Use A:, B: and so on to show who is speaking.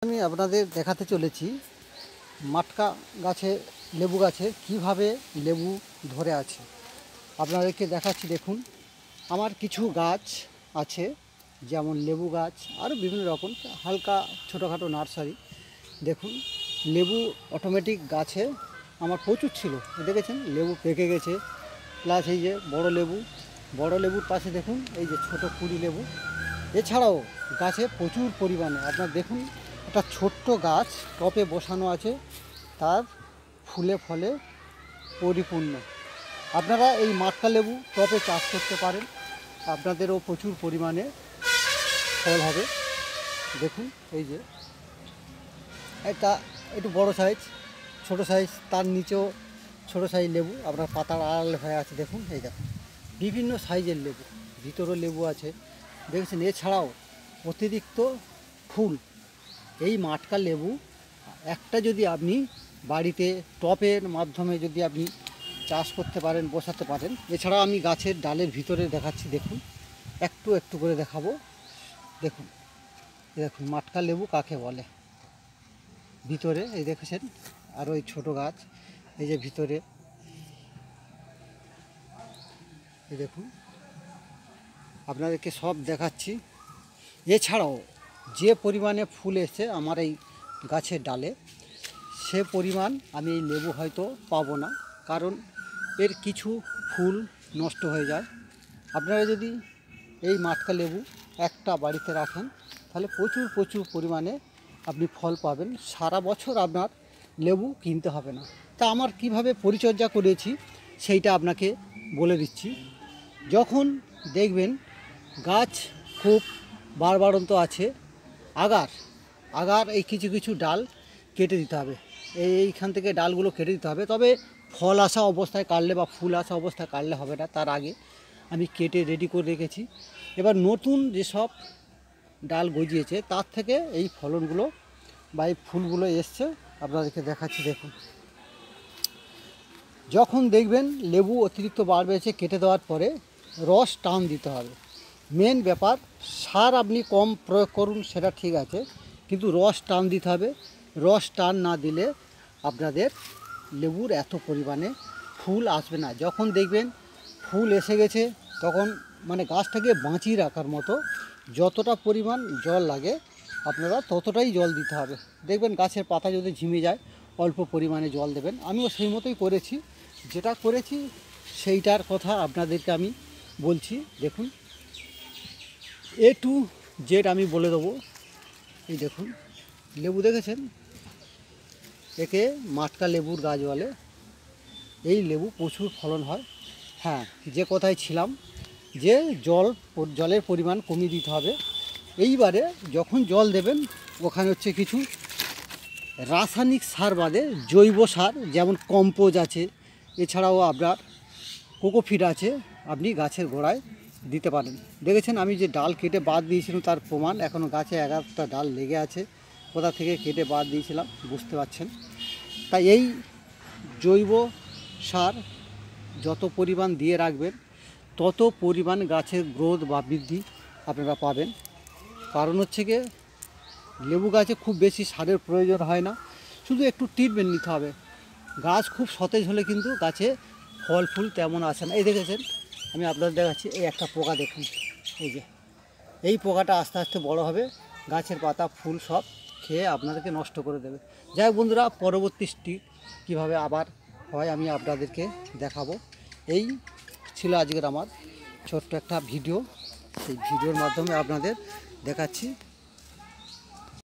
A: আমি আপনাদের দেখাতে চলেছি মাটকা গাছে লেবু গাছে কিভাবে লেবু ধরে আছে। আপনাদেরকে দেখাচ্ছি, দেখুন আমার কিছু গাছ আছে, যেমন লেবু গাছ আরও বিভিন্ন রকম হালকা ছোটোখাটো নার্সারি। দেখুন লেবু অটোমেটিক গাছে আমার প্রচুর ছিল, দেখেছেন লেবু পেকে গেছে। প্লাস এই যে বড় লেবুর পাশে দেখুন এই যে ছোটো কুড়ি লেবু। এছাড়াও গাছে প্রচুর পরিমাণে আপনার দেখুন একটা ছোট্ট গাছ টপে বসানো আছে, তার ফুলে ফলে পরিপূর্ণ। আপনারা এই মাটকা লেবু টপে চাষ করতে পারেন, আপনাদেরও প্রচুর পরিমাণে ফল হবে। দেখুন এই যে এটা একটু বড় সাইজ, ছোট সাইজ, তার নিচেও ছোট সাইজ লেবু আপনার পাতার আড়ালে হয়ে আছে। দেখুন এই দেখুন বিভিন্ন সাইজের লেবু, ভিতরেও লেবু আছে দেখেছেন। এছাড়াও অতিরিক্ত ফুল। এই মাটকা লেবু একটা যদি আপনি বাড়িতে টপের মাধ্যমে যদি আপনি চাষ করতে পারেন, বসাতে পারেন। এছাড়া আমি গাছের ডালের ভিতরে দেখাচ্ছি, দেখুন একটু একটু করে দেখাবো। দেখুন দেখুন মাটকা লেবু কাকে বলে। ভিতরে এই দেখেছেন আর ওই ছোটো গাছ, এই যে ভিতরে এই দেখুন আপনাদেরকে সব দেখাচ্ছি। এছাড়াও যে পরিমাণে ফুল এসছে আমার এই গাছের ডালে, সে পরিমাণ আমি এই লেবু হয়তো পাবো না, কারণ এর কিছু ফুল নষ্ট হয়ে যায়। আপনারা যদি এই মাটকা লেবু একটা বাড়িতে রাখেন তাহলে প্রচুর প্রচুর পরিমাণে আপনি ফল পাবেন, সারা বছর আপনার লেবু কিনতে হবে না। তা আমার কিভাবে পরিচর্যা করেছি সেইটা আপনাকে বলে দিচ্ছি। যখন দেখবেন গাছ খুব বাড়বাড়ন্ত আছে, আগার এই কিছু কিছু ডাল কেটে দিতে হবে, এইখান থেকে ডালগুলো কেটে দিতে হবে। তবে ফল আসা অবস্থায় কাটলে বা ফুল আসা অবস্থায় কাটলে হবে না, তার আগে আমি কেটে রেডি করে রেখেছি। এবার নতুন যেসব ডাল গজিয়েছে তার থেকে এই ফলনগুলো বা এই ফুলগুলো এসছে, আপনাদেরকে দেখাচ্ছি। দেখুন যখন দেখবেন লেবু অতিরিক্ত বার বেড়েছে, কেটে দেওয়ার পরে রস টান দিতে হবে। মেন ব্যাপার, সার আপনি কম প্রয়োগ করুন সেটা ঠিক আছে, কিন্তু রস টান দিতে হবে। রস টান না দিলে আপনাদের লেবুর এত পরিমাণে ফুল আসবে না। যখন দেখবেন ফুল এসে গেছে তখন মানে গাছটাকে বাঁচিয়ে রাখার মতো যতটা পরিমাণ জল লাগে আপনারা ততটাই জল দিতে হবে। দেখবেন গাছের পাতা যদি ঝিমে যায় অল্প পরিমাণে জল দেবেন। আমিও সেই মতোই করেছি, যেটা করেছি সেইটার কথা আপনাদেরকে আমি বলছি। দেখুন A to Z আমি বলে দেবো। এই দেখুন লেবু দেখেছেন, একে মাটকা লেবুর গাছ বলে। এই লেবু প্রচুর ফলন হয়। হ্যাঁ, যে কথায় ছিলাম যে জলের পরিমাণ কমিয়ে দিতে হবে। এইবারে যখন জল দেবেন ওখানে হচ্ছে কিছু রাসায়নিক সার বাদে জৈব সার, যেমন কম্পোজ আছে, এছাড়াও আপনার কোকোফিট আছে, আপনি গাছের গোড়ায় দিতে পারেন। দেখেছেন আমি যে ডাল কেটে বাদ দিয়েছিলাম তার প্রমাণ, এখনও গাছে 11টা ডাল লেগে আছে, কোথা থেকে কেটে বাদ দিয়েছিলাম বুঝতে পারছেন। তাই এই জৈব সার যত পরিমাণ দিয়ে রাখবেন তত পরিমাণ গাছের গ্রোথ বা বৃদ্ধি আপনারা পাবেন। কারণ হচ্ছে গিয়ে লেবু গাছে খুব বেশি সারের প্রয়োজন হয় না, শুধু একটু ট্রিটমেন্ট নিতে হবে। গাছ খুব সতেজ হলে কিন্তু গাছে ফল ফুল তেমন আসে না। এই দেখেছেন আমি আপনাদের দেখাচ্ছি, এই একটা পোকা দেখুন, এই যে এই পোকাটা আস্তে আস্তে বড় হবে, গাছের পাতা ফুল সব খেয়ে আপনাদেরকে নষ্ট করে দেবে। যাই হোক বন্ধুরা, পরবর্তী স্টেপ কীভাবে আবার হয় আমি আপনাদেরকে দেখাবো। এই ছিল আজকের আমার ছোট্ট একটা ভিডিও, সেই ভিডিওর মাধ্যমে আপনাদের দেখাচ্ছি।